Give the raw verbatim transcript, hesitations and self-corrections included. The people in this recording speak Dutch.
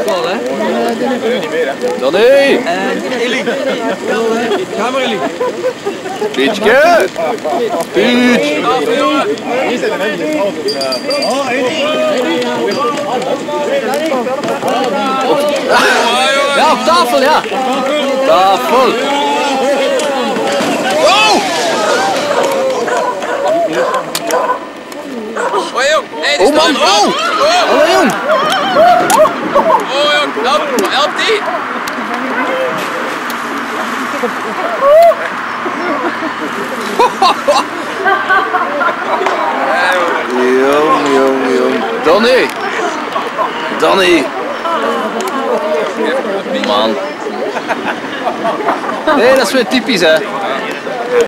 Paul, hè? Donnie! En Ellie. Ga maar, Ellie. Pietje! Pietje! Hier zijn de mensen die altijd... Oh, Ja, op tafel, ja! Tafel! Oh! Hoi jong, hey, die Oh man, oh! Hallo jong! Oh jong, help, help die! Jong, jong, jong. Donnie! Donnie! Man. Nee, dat is weer typisch hè.